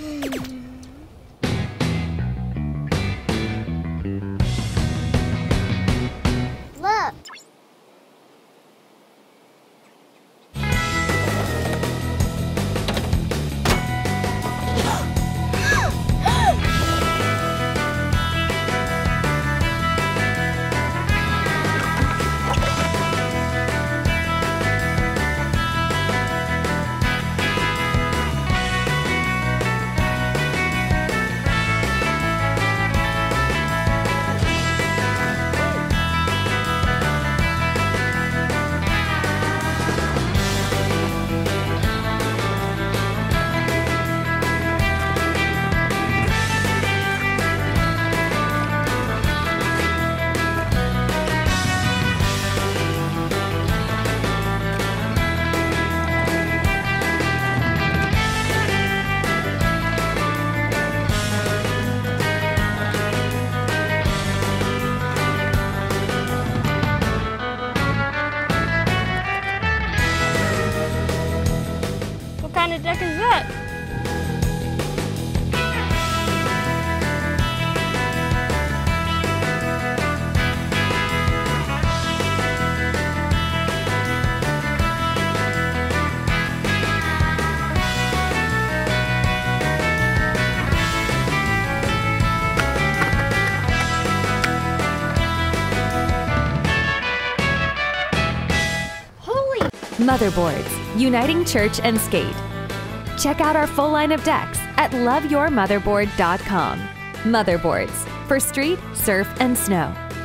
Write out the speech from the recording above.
Look. What kind of deck is that? Holy! Motherboards, uniting church and skate. Check out our full line of decks at loveyourmotherboard.com. Motherboards for street, surf, and snow.